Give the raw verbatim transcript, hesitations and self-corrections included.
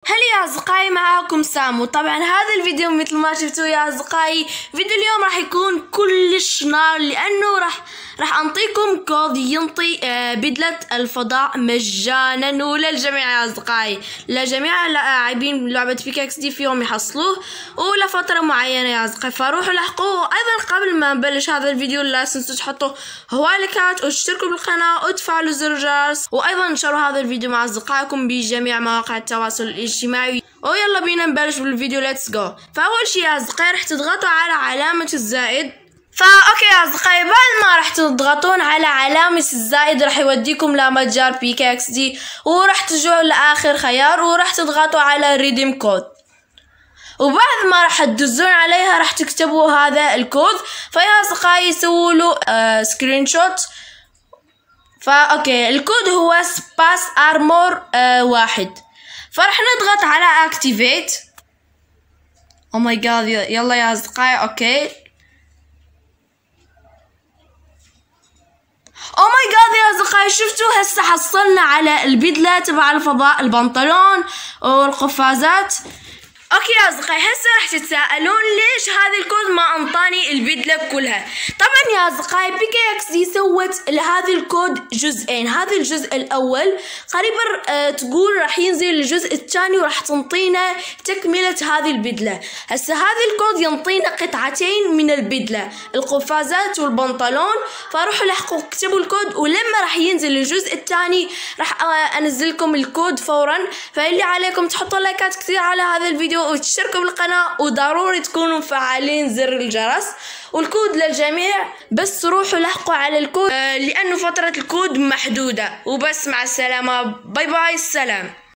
هلا يا أصدقائي، معاكم سامو. طبعا هذا الفيديو مثل ما شفتوا يا أصدقائي، فيديو اليوم راح يكون كلش نار، لأنه راح راح أنطيكم كود ينطي آه بدلة الفضاء مجانا وللجميع يا أصدقائي، لجميع اللاعبين لعبة بيكاكس دي في يوم يحصلوه ولفترة معينة يا أصدقائي، فروحوا لحقوه. أيضا قبل ما نبلش هذا الفيديو لا تنسوا تحطوا هوالكات وتشتركوا بالقناة وتفعلوا زر الجرس، وأيضا انشروا هذا الفيديو مع أصدقائكم بجميع مواقع التواصل الاجتماعي. ويلا بينا نبلش بالفيديو، ليتس جو. فأول شي يا أصدقائي راح تضغطوا على علامة الزائد. فا اوكي يا أصدقائي، بعد ما راح تضغطون على علامة الزائد راح يوديكم لمتجر بيكاكس دي، وراح تجوا لآخر خيار وراح تضغطوا على ريديم كود، وبعد ما راح تدزون عليها راح تكتبوا هذا الكود. فيا أصدقائي سووا له آه سكرين شوت. فا اوكي الكود هو سباس ارمور آه واحد. فراح نضغط على اكتيفيت. او ماي جاد، يلا يا أصدقائي. اوكي او ماي جاد يا أصدقائي، شفتوا هسه حصلنا على البدلة تبع الفضاء، البنطلون والقفازات. اوكي يا أصدقائي، هسه راح تتساءلون ليش هذا الكود ما انطاني البدلة كلها. طبعا يا أصدقائي بيكاكس دي سوت لهذا الكود جزئين. هذا الجزء الاول قريبا أه تقول راح ينزل الجزء الثاني وراح تنطينا تكملة هذه البدلة. هسه هذا الكود ينطينا قطعتين من البدلة، القفازات والبنطلون. فروحوا لحقوا اكتبوا الكود، ولما راح ينزل الجزء الثاني راح انزل لكم الكود فورا. فاللي عليكم تحطوا لايكات كثير على هذا الفيديو وتشتركوا بالقناة، وضروري تكونوا مفعلين زر الجرس. والكود للجميع، بس روحوا لحقوا على الكود آه لأنه فترة الكود محدودة. وبس، مع السلامة، باي باي، السلام.